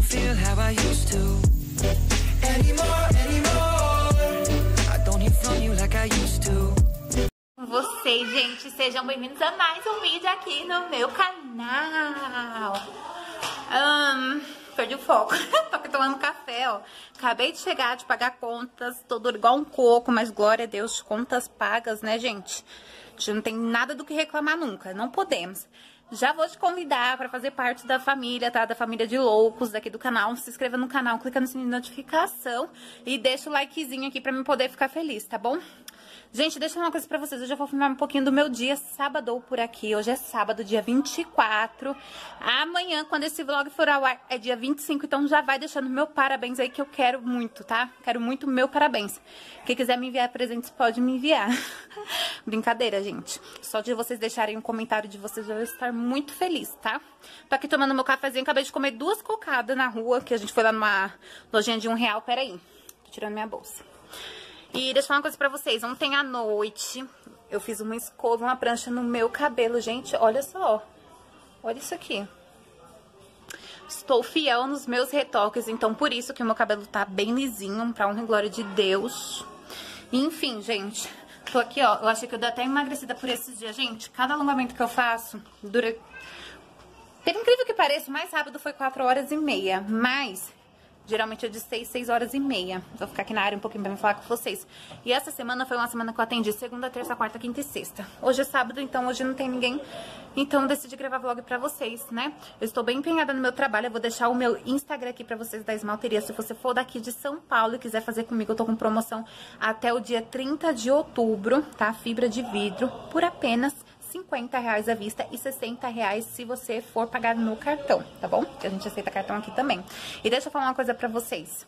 feel how I used to anymore. I don't hear from you like I used to. Com vocês, gente, sejam bem-vindos a mais um vídeo aqui no meu canal. Perdi o foco. Tô aqui tomando café, ó. Acabei de chegar de pagar contas, tô dura igual um coco, mas glória a Deus, contas pagas, né, gente? A gente não tem nada do que reclamar nunca, não podemos. Já vou te convidar para fazer parte da família, tá? Da família de loucos aqui do canal. Se inscreva no canal, clica no sininho de notificação e deixa o likezinho aqui pra me poder ficar feliz, tá bom? Gente, deixa eu falar uma coisa pra vocês. Hoje eu vou filmar um pouquinho do meu dia sábado por aqui. Hoje é sábado, dia 24. Amanhã, quando esse vlog for ao ar, é dia 25. Então já vai deixando meu parabéns aí, que eu quero muito, tá? Quero muito meu parabéns. Quem quiser me enviar presentes, pode me enviar. Brincadeira, gente. Só de vocês deixarem um comentário de vocês, eu vou estar muito feliz, tá? Tô aqui tomando meu cafezinho. Acabei de comer 2 cocadas na rua, que a gente foi lá numa lojinha de R$1. Peraí, tô tirando minha bolsa. E deixa eu falar uma coisa pra vocês, ontem à noite eu fiz uma escova, uma prancha no meu cabelo, gente, olha só, olha isso aqui. Estou fiel nos meus retoques, então por isso que o meu cabelo tá bem lisinho, pra honra e glória de Deus. Enfim, gente, tô aqui, ó, eu achei que eu dei até emagrecida por esses dias, gente, cada alongamento que eu faço dura... Por incrível que pareça, o mais rápido foi 4h30, mas... geralmente é de 6h30. Vou ficar aqui na área um pouquinho pra me falar com vocês. E essa semana foi uma semana que eu atendi segunda, terça, quarta, quinta e sexta. Hoje é sábado, então hoje não tem ninguém. Então eu decidi gravar vlog pra vocês, né? Eu estou bem empenhada no meu trabalho. Eu vou deixar o meu Instagram aqui pra vocês da esmalteria. Se você for daqui de São Paulo e quiser fazer comigo, eu tô com promoção até o dia 30 de outubro, tá? Fibra de vidro por apenas R$50 à vista e R$60 se você for pagar no cartão, tá bom? Que a gente aceita cartão aqui também. E deixa eu falar uma coisa pra vocês.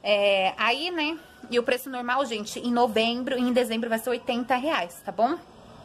Aí, né, e o preço normal, gente, em novembro e em dezembro vai ser R$80, tá bom?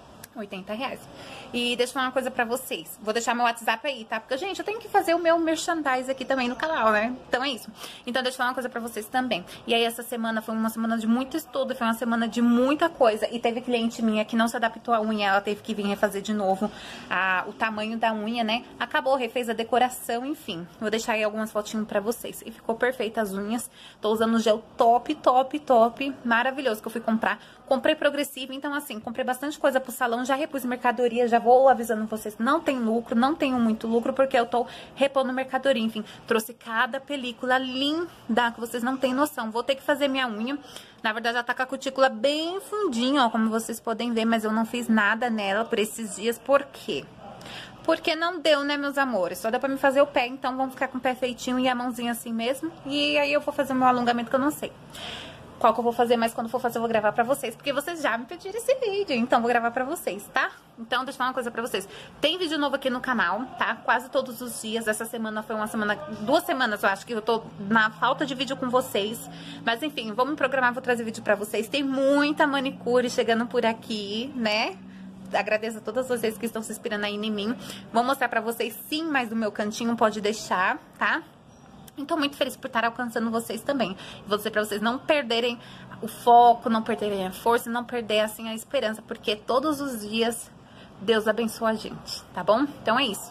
R$80. E deixa eu falar uma coisa pra vocês. Vou deixar meu WhatsApp aí, tá? Porque, gente, eu tenho que fazer o meu merchandise aqui também no canal, né? Então é isso. Então deixa eu falar uma coisa pra vocês também. E aí essa semana foi uma semana de muito estudo, foi uma semana de muita coisa. E teve cliente minha que não se adaptou à unha, ela teve que vir refazer de novo o tamanho da unha, né? Acabou, refez a decoração, enfim. Vou deixar aí algumas fotinhas pra vocês. E ficou perfeita as unhas. Tô usando um gel top, maravilhoso que eu fui comprar. Comprei progressivo, então assim, comprei bastante coisa pro salão, já repus mercadoria, já vou avisando vocês, não tem lucro, não tenho muito lucro, porque eu tô repondo mercadoria, enfim, trouxe cada película linda, que vocês não têm noção. Vou ter que fazer minha unha, na verdade já tá com a cutícula bem fundinha, ó, como vocês podem ver, mas eu não fiz nada nela por esses dias, por quê? Porque não deu, né, meus amores? Só deu pra me fazer o pé, então vamos ficar com o pé feitinho e a mãozinha assim mesmo, e aí eu vou fazer o meu alongamento que eu não sei qual que eu vou fazer, mas quando for fazer eu vou gravar pra vocês, porque vocês já me pediram esse vídeo, então vou gravar pra vocês, tá? Então deixa eu falar uma coisa pra vocês, tem vídeo novo aqui no canal, tá? Quase todos os dias, essa semana foi uma semana, 2 semanas eu acho que eu tô na falta de vídeo com vocês, mas enfim, vamos programar, vou trazer vídeo pra vocês, tem muita manicure chegando por aqui, né? Agradeço a todas vocês que estão se inspirando aí em mim, vou mostrar pra vocês sim, mas do meu cantinho pode deixar, tá? Então, muito feliz por estar alcançando vocês também. Vou dizer pra vocês não perderem o foco, não perderem a força, não perder, assim, a esperança. Porque todos os dias Deus abençoa a gente, tá bom? Então é isso.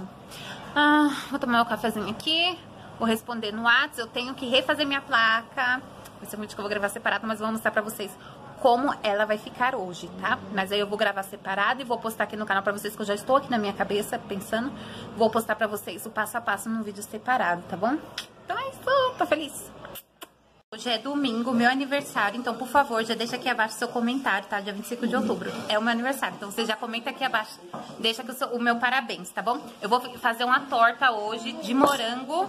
Vou tomar meu cafezinho aqui, vou responder no WhatsApp. Eu tenho que refazer minha placa. Esse é um vídeo que eu vou gravar separado, mas vou mostrar pra vocês como ela vai ficar hoje, tá? Mas aí eu vou gravar separado e vou postar aqui no canal pra vocês, que eu já estou aqui na minha cabeça pensando. Vou postar pra vocês o passo a passo num vídeo separado, tá bom? Então é isso, tô feliz. Hoje é domingo, meu aniversário, então por favor, já deixa aqui abaixo seu comentário, tá? Dia 25 de outubro, é o meu aniversário, então você já comenta aqui abaixo, deixa aqui o meu parabéns, tá bom? Eu vou fazer uma torta hoje de morango,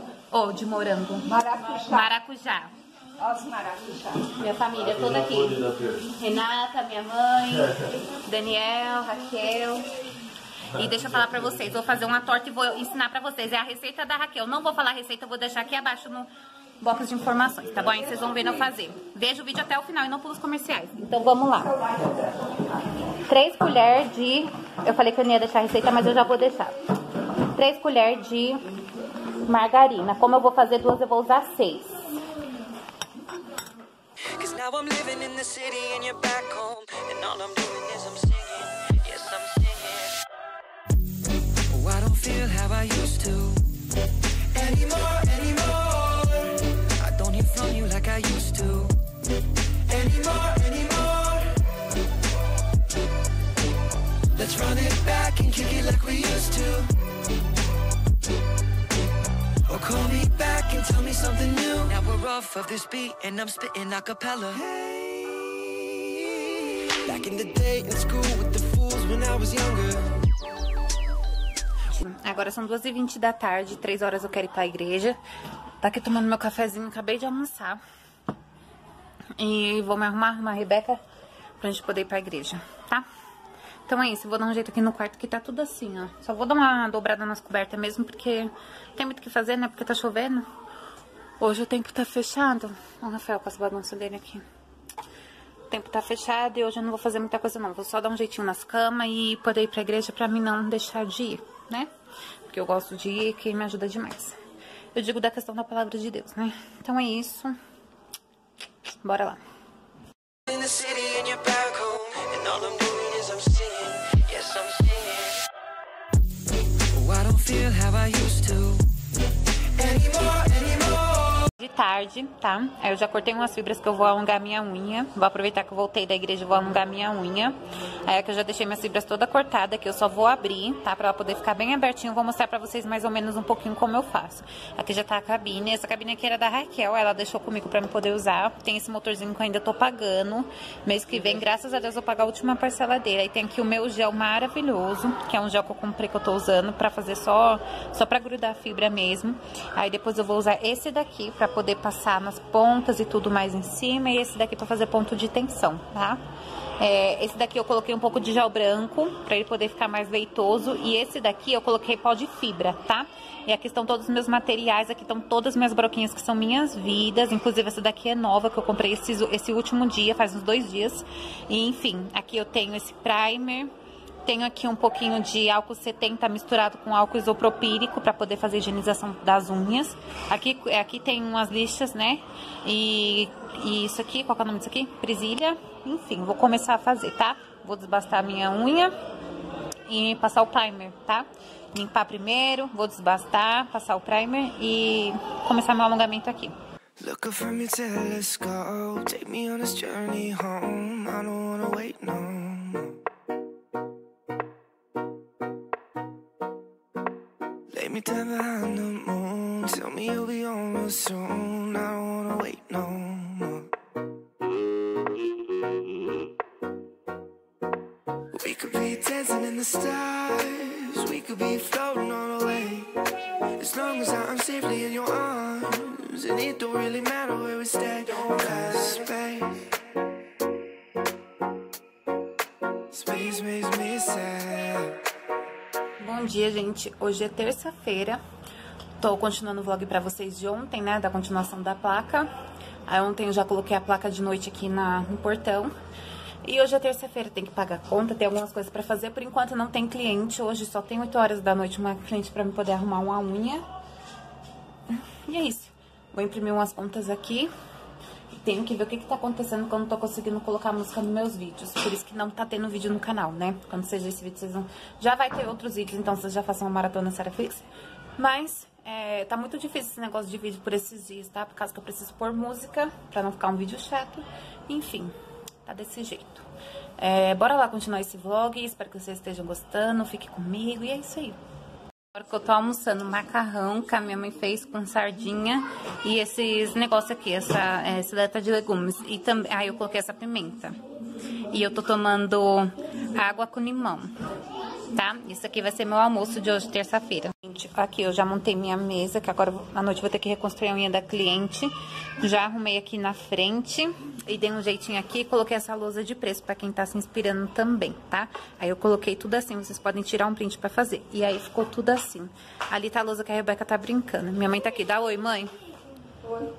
maracujá. Os maracujá. Minha família toda aqui, Renata, minha mãe, Daniel, Raquel. E deixa eu falar pra vocês, vou fazer uma torta e vou ensinar pra vocês. É a receita da Raquel. Não vou falar a receita, vou deixar aqui abaixo no box de informações, tá bom? Aí vocês vão ver eu fazer. Veja o vídeo até o final e não pulos comerciais. Então vamos lá. 3 colheres de... Eu falei que eu não ia deixar a receita, mas eu já vou deixar. 3 colheres de margarina. Como eu vou fazer 2, eu vou usar 6. I don't feel how I used to anymore. can tell me something new. Now we're off of this beat and I'm spitting a cappella. Back in the day in school with the fools when I was younger. Agora são 2h20 da tarde, 3 horas eu quero ir pra igreja. Tá aqui tomando meu cafezinho, acabei de almoçar. E vou me arrumar a Rebeca pra gente poder ir pra igreja, tá? Então é isso, eu vou dar um jeito aqui no quarto que tá tudo assim, ó. Só vou dar uma dobrada nas cobertas mesmo, porque não tem muito o que fazer, né? Porque tá chovendo. Hoje o tempo tá fechado. Ó o Rafael com as bagunças dele aqui. O tempo tá fechado e hoje eu não vou fazer muita coisa não. Vou só dar um jeitinho nas camas e poder ir pra igreja pra mim não deixar de ir, né? Porque eu gosto de ir, que me ajuda demais. Eu digo da questão da palavra de Deus, né? Então é isso. Bora lá. In the city and you're back home, and all I'm doing is I'm singing, yes I'm singing. Oh, I don't feel how I used to anymore. De tarde, tá? Aí eu já cortei umas fibras que eu vou alongar minha unha. Vou aproveitar que eu voltei da igreja e vou alongar minha unha. Aí aqui eu já deixei minhas fibras toda cortada, que eu só vou abrir, tá? Pra ela poder ficar bem abertinha. Eu vou mostrar pra vocês mais ou menos um pouquinho como eu faço. Aqui já tá a cabine. Essa cabine aqui era da Raquel, ela deixou comigo pra me poder usar. Tem esse motorzinho que eu ainda tô pagando. Mês que vem, graças a Deus, eu vou pagar a última parcela dele. Aí tem aqui o meu gel maravilhoso, que é um gel que eu comprei, que eu tô usando pra fazer só pra grudar a fibra mesmo. Aí depois eu vou usar esse daqui pra poder passar nas pontas e tudo mais em cima, e esse daqui pra fazer ponto de tensão, tá? Esse daqui eu coloquei um pouco de gel branco pra ele poder ficar mais leitoso, e esse daqui eu coloquei pó de fibra, tá? E aqui estão todos os meus materiais, aqui estão todas as minhas broquinhas que são minhas vidas, inclusive essa daqui é nova, que eu comprei esse último dia, faz uns 2 dias, e enfim, aqui eu tenho esse primer. Tenho aqui um pouquinho de álcool 70 misturado com álcool isopropílico para poder fazer higienização das unhas. Aqui tem umas lixas, né? E isso aqui, qual que é o nome disso aqui? Presilha. Enfim, vou começar a fazer, tá? Vou desbastar a minha unha e passar o primer, tá? Limpar primeiro, vou desbastar, passar o primer e começar meu alongamento aqui. Look up from your telescope, take me on this journey home. I don't wanna wait no more. Lay me down behind the moon, tell me you'll be on real soon. I don't wanna wait no more. We could be dancing in the stars, we could be floating on away. As long as I'm safely in your arms, and it don't really matter where we stay. Cause space makes me sad. Bom dia, gente. Hoje é terça-feira. Tô continuando o vlog pra vocês de ontem, né? Da continuação da placa. Aí ontem eu já coloquei a placa de noite aqui no portão. E hoje é terça-feira, tem que pagar conta, tem algumas coisas pra fazer. Por enquanto não tem cliente. Hoje só tem 8 horas da noite uma cliente pra me poder arrumar uma unha. E é isso. Vou imprimir umas pontas aqui. Tenho que ver o que tá acontecendo quando eu não tô conseguindo colocar música nos meus vídeos. Por isso que não tá tendo vídeo no canal, né? Quando seja esse vídeo, vocês vão... Já vai ter outros vídeos, então vocês já façam uma maratona Seraflix. Mas, tá muito difícil esse negócio de vídeo por esses dias, tá? Por causa que eu preciso pôr música, pra não ficar um vídeo chato. Enfim, tá desse jeito. Bora lá continuar esse vlog. Espero que vocês estejam gostando. Fique comigo e é isso aí. Agora que eu tô almoçando macarrão que a minha mãe fez com sardinha e esses negócios aqui, essa lata de legumes. E também, aí eu coloquei essa pimenta. E eu tô tomando água com limão, tá? Isso aqui vai ser meu almoço de hoje, terça-feira. Gente, aqui eu já montei minha mesa, que agora à noite eu vou ter que reconstruir a unha da cliente. Já arrumei aqui na frente e dei um jeitinho aqui, coloquei essa lousa de preço pra quem tá se inspirando também, tá? Aí eu coloquei tudo assim, vocês podem tirar um print pra fazer. E aí ficou tudo assim. Ali tá a lousa que a Rebeca tá brincando. Minha mãe tá aqui, dá oi, mãe. Oi.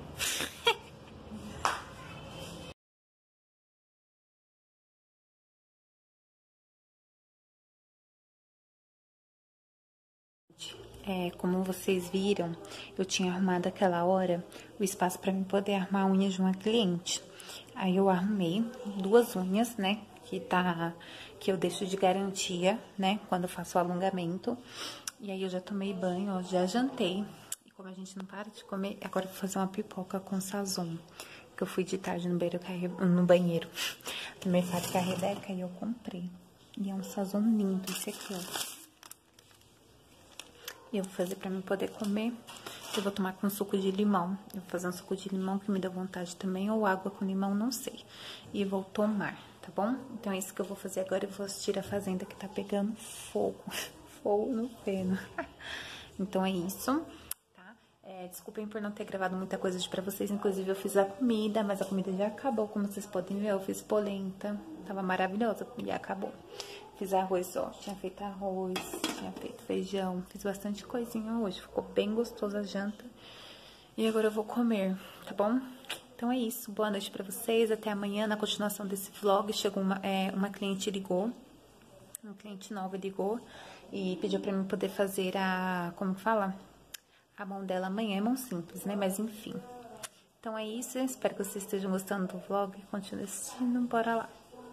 Como vocês viram, eu tinha arrumado aquela hora o espaço para mim poder arrumar a unha de uma cliente. Aí eu arrumei 2 unhas, né, que eu deixo de garantia, né, quando eu faço o alongamento. E aí eu já tomei banho, ó, já jantei. E como a gente não para de comer, agora eu vou fazer uma pipoca com sazon. Que eu fui de tarde no banheiro no mercado com a Rebeca e eu comprei. E é um sazon lindo esse aqui, ó. E eu vou fazer pra mim poder comer. eu vou tomar com suco de limão. Eu vou fazer um suco de limão que me dá vontade também, ou água com limão, não sei. E vou tomar, tá bom? Então é isso que eu vou fazer agora. Eu vou assistir a Fazenda, que tá pegando fogo. Fogo no feno. Então é isso, tá? Desculpem por não ter gravado muita coisa pra vocês. Inclusive eu fiz a comida, mas a comida já acabou, como vocês podem ver. Eu fiz polenta, tava maravilhosa, e acabou. Fiz arroz, ó, tinha feito arroz, tinha feito feijão, fiz bastante coisinha hoje, ficou bem gostosa a janta. E agora eu vou comer, tá bom? Então é isso, boa noite pra vocês, até amanhã. Na continuação desse vlog, chegou uma cliente ligou, uma cliente nova ligou e pediu pra mim poder fazer como que fala? A mão dela amanhã, é mão simples, né? Mas enfim. Então é isso, eu espero que vocês estejam gostando do vlog, continue assistindo, bora lá.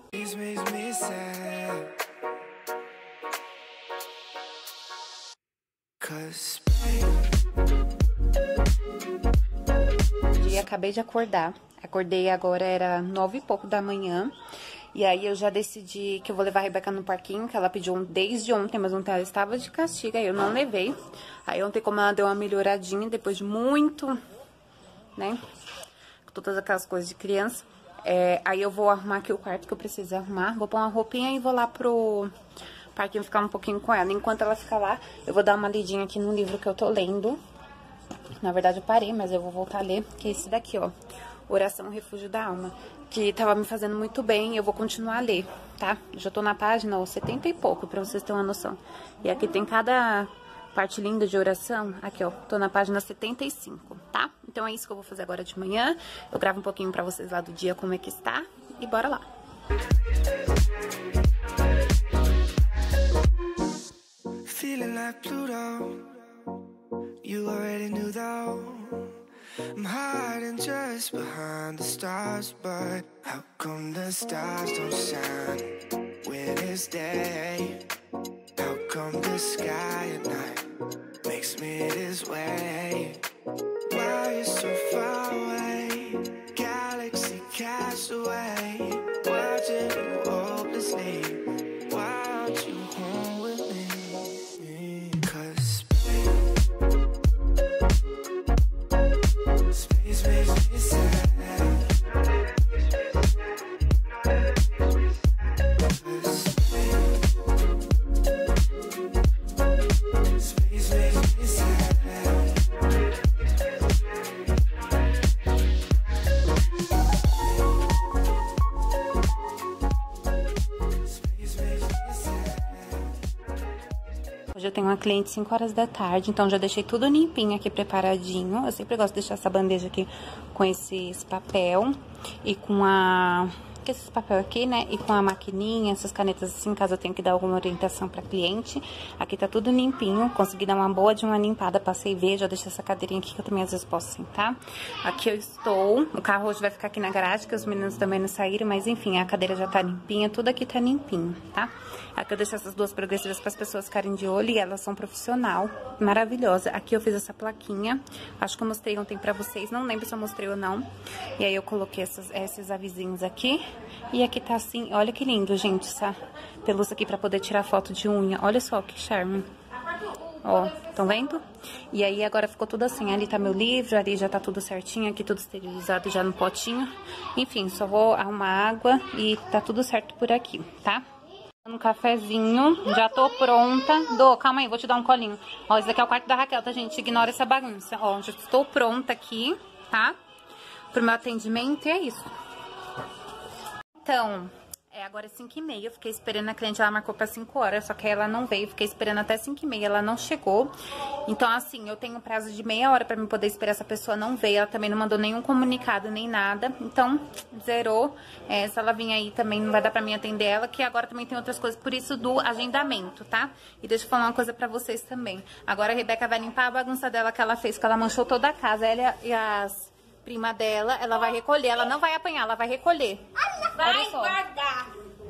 E acabei de acordar. Acordei agora, era 9 e pouco da manhã. E aí eu já decidi que eu vou levar a Rebeca no parquinho, que ela pediu desde ontem, mas ontem ela estava de castigo, aí eu não levei. Aí ontem, como ela deu uma melhoradinha, depois de muito, né, com todas aquelas coisas de criança, aí eu vou arrumar aqui o quarto que eu preciso arrumar. Vou pôr uma roupinha e vou lá pro parquinho ficar um pouquinho com ela. Enquanto ela ficar lá, eu vou dar uma lidinha aqui no livro que eu tô lendo. Na verdade eu parei, mas eu vou voltar a ler, que é esse daqui, ó. Oração Refúgio da Alma, que tava me fazendo muito bem, eu vou continuar a ler, tá? Já tô na página, ó, 70 e pouco, pra vocês terem uma noção. E aqui tem cada parte linda de oração, aqui, ó, tô na página 75, tá? Então é isso que eu vou fazer agora de manhã. Eu gravo um pouquinho pra vocês lá do dia como é que está, e bora lá. Feeling like Pluto, you already knew though. I'm hiding just behind the stars, but how come the stars don't shine when it's day? How come the sky at night makes me this way? Why you so far away? Galaxy cast away, watching you hopelessly. Why aren't you home with me? 'Cause space makes me sad. Space makes me sad. Hoje eu tenho uma cliente 5 horas da tarde, então já deixei tudo limpinho aqui, preparadinho. Eu sempre gosto de deixar essa bandeja aqui com esses papel e com esses papel aqui, né? E com a maquininha, essas canetas assim, caso eu tenha que dar alguma orientação pra cliente. Aqui tá tudo limpinho, consegui dar uma boa de uma limpada, passei ver, já deixei essa cadeirinha aqui que eu também às vezes posso sentar. Aqui eu estou, o carro hoje vai ficar aqui na garagem, que os meninos também não saíram, mas enfim, a cadeira já tá limpinha, tudo aqui tá limpinho, tá? Aqui eu deixo essas duas progressivas para as pessoas ficarem de olho e elas são profissional, maravilhosa. Aqui eu fiz essa plaquinha, acho que eu mostrei ontem pra vocês, não lembro se eu mostrei ou não. E aí eu coloquei esses avisinhos aqui. E aqui tá assim, olha que lindo, gente, essa pelúcia aqui pra poder tirar foto de unha. Olha só que charme. Ó, estão vendo? E aí agora ficou tudo assim, ali tá meu livro, ali já tá tudo certinho, aqui tudo esterilizado já no potinho. Enfim, só vou arrumar água e tá tudo certo por aqui, tá? Um cafezinho, já tô pronta. Calma aí, vou te dar um colinho. Ó, esse daqui é o quarto da Raquel, tá, gente? Ignora essa bagunça. Ó, já estou pronta aqui, tá? Pro meu atendimento e é isso. Então, agora é 5h30, eu fiquei esperando a cliente, ela marcou pra 5 horas, só que ela não veio, fiquei esperando até 5h30, ela não chegou. Então, assim, eu tenho um prazo de meia hora pra me poder esperar, essa pessoa não veio, ela também não mandou nenhum comunicado, nem nada. Então, zerou. Se ela vir aí também não vai dar pra mim atender ela, que agora também tem outras coisas, por isso do agendamento, tá? E deixa eu falar uma coisa pra vocês também. Agora a Rebeca vai limpar a bagunça dela que ela fez, que ela manchou toda a casa, ela e as prima dela, ela vai recolher, ela não vai apanhar, ela vai recolher. Vai guardar.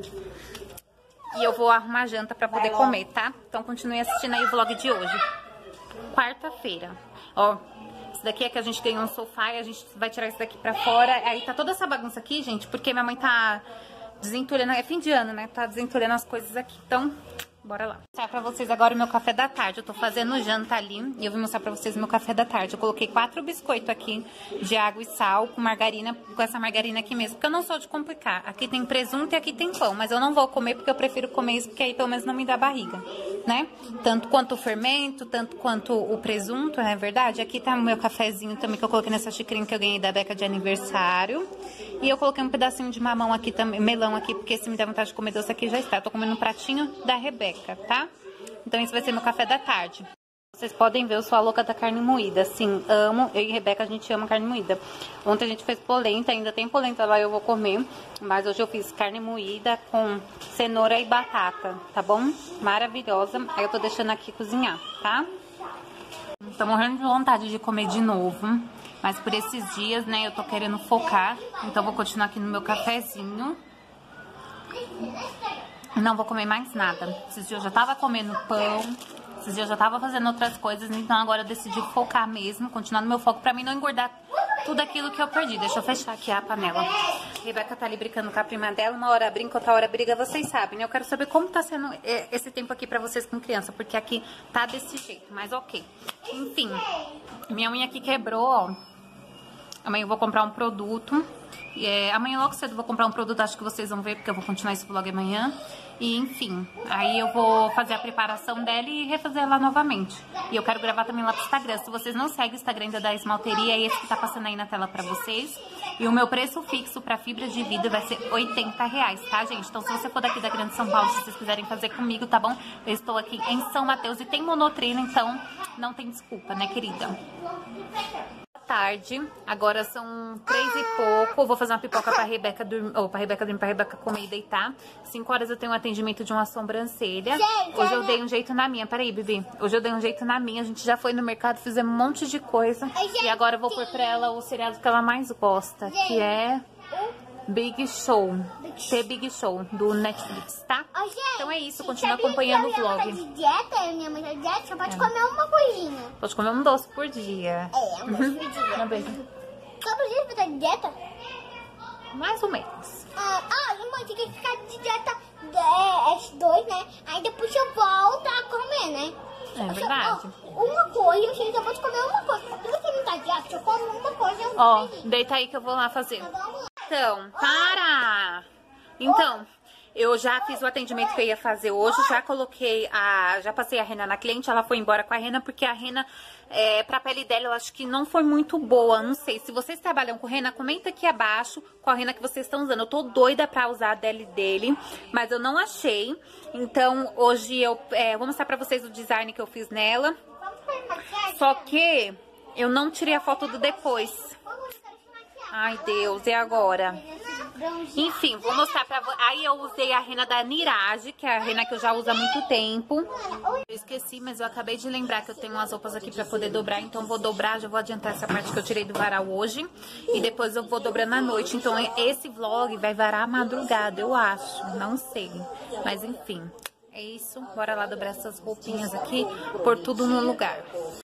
E eu vou arrumar a janta pra poder comer, tá? Então continue assistindo aí o vlog de hoje. Quarta-feira. Ó, esse daqui é que a gente ganhou um sofá e a gente vai tirar esse daqui pra fora. Aí tá toda essa bagunça aqui, gente, porque minha mãe tá desentulhando, é fim de ano, né? Tá desentulhando as coisas aqui. Então, Bora lá. Vou mostrar pra vocês agora o meu café da tarde. Eu tô fazendo janta ali e eu vou mostrar pra vocês o meu café da tarde. Eu coloquei 4 biscoitos aqui de água e sal com margarina, com essa margarina aqui mesmo, porque eu não sou de complicar. Aqui tem presunto e aqui tem pão, mas eu não vou comer porque eu prefiro comer isso, porque aí pelo menos não me dá barriga, né? Tanto quanto o fermento, tanto quanto o presunto, não é verdade? Aqui tá o meu cafezinho também que eu coloquei nessa xicrinha que eu ganhei da Beca de aniversário. E eu coloquei um pedacinho de mamão aqui também, melão aqui, porque se me der vontade de comer doce aqui já está. Eu tô comendo um pratinho da Rebeca, tá? Então esse vai ser meu café da tarde. Vocês podem ver, eu sou a louca da carne moída. Assim, amo, eu e Rebeca a gente ama carne moída. Ontem a gente fez polenta, ainda tem polenta lá, eu vou comer. Mas hoje eu fiz carne moída com cenoura e batata, tá bom? Maravilhosa. Aí eu tô deixando aqui cozinhar, tá? Tô morrendo de vontade de comer de novo. Mas por esses dias, né, eu tô querendo focar. Então vou continuar aqui no meu cafezinho. Não vou comer mais nada. Esses dias eu já tava comendo pão. Esses dias eu já tava fazendo outras coisas. Então agora eu decidi focar mesmo. Continuar no meu foco pra mim não engordar tudo aquilo que eu perdi. Deixa eu fechar aqui a panela. A Rebeca tá ali brincando com a prima dela. Uma hora brinca, outra hora briga. Vocês sabem, né? Eu quero saber como tá sendo esse tempo aqui pra vocês com criança. Porque aqui tá desse jeito. Mas ok. Enfim. Minha unha aqui quebrou, ó. Amanhã eu vou comprar um produto. Amanhã logo cedo eu vou comprar um produto, acho que vocês vão ver, porque eu vou continuar esse vlog amanhã. E enfim, aí eu vou fazer a preparação dela e refazer ela novamente. E eu quero gravar também lá pro Instagram. Se vocês não seguem o Instagram da Esmalteria, é esse que tá passando aí na tela pra vocês. E o meu preço fixo pra fibra de vidro vai ser R$80, tá, gente? Então se você for daqui da Grande São Paulo, se vocês quiserem fazer comigo, tá bom? Eu estou aqui em São Mateus e tem monotreino, então não tem desculpa, né, querida? Tarde, agora são 3 e pouco. Eu vou fazer uma pipoca pra Rebeca dormir, pra Rebeca comer e deitar. 5 horas eu tenho um atendimento de uma sobrancelha. Hoje eu dei um jeito na minha, peraí, Bibi. Hoje eu dei um jeito na minha, a gente já foi no mercado, fizemos um monte de coisa. E agora eu vou pôr pra ela o seriado que ela mais gosta, que é Big Show. The Big Show, do Netflix, tá? Então é isso, continua acompanhando o vlog. Tá de dieta, minha mãe tá de dieta, só pode comer uma coisinha. Pode comer um doce por dia. Um doce por dia. Não, beijo. Todo dia você tá de dieta? Mais ou menos. Mãe, tem que ficar de dieta S2, né? Aí depois eu volto a comer, né? É verdade. Uma coisa, eu sei que eu posso comer uma coisa. Se você não tá de dieta, eu como uma coisa. Ó, deita aí que eu vou lá fazer. Então, para! Então, eu já fiz o atendimento que eu ia fazer hoje, já passei a Rena na cliente, ela foi embora com a Rena, porque a Rena, pra pele dela, eu acho que não foi muito boa, não sei. Se vocês trabalham com Rena, comenta aqui abaixo com a Rena que vocês estão usando. Eu tô doida pra usar a dele, mas eu não achei. Então, hoje eu vou mostrar pra vocês o design que eu fiz nela. Só que eu não tirei a foto do depois. Ai, Deus, e agora? Enfim, vou mostrar pra vocês. Aí eu usei a rena da Niraj, que é a rena que eu já uso há muito tempo. Eu esqueci, mas eu acabei de lembrar que eu tenho umas roupas aqui pra poder dobrar. Então vou dobrar, já vou adiantar essa parte que eu tirei do varal hoje. E depois eu vou dobrando à noite. Então esse vlog vai varar à madrugada, eu acho. Não sei. Mas enfim, é isso. Bora lá dobrar essas roupinhas aqui, pôr tudo no lugar.